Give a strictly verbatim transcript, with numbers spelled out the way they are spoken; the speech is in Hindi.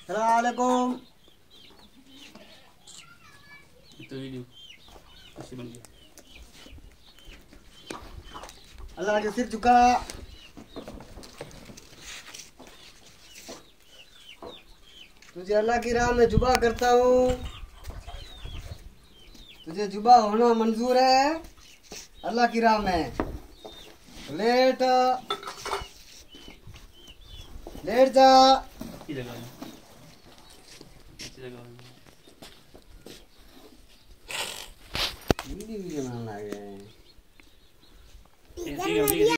सलामुअलैकुम। तो वीडियो कैसे बन गया? अल्लाह के सिर झुका। तुझे अल्लाह की राह में जुबा करता हूँ। तुझे जुबा होना मंजूर है अल्लाह की राह में। लेट लेट जा। अच्छी जगह है, अच्छी जगह है। वीडियो वीडियो बनाना है। ऐसी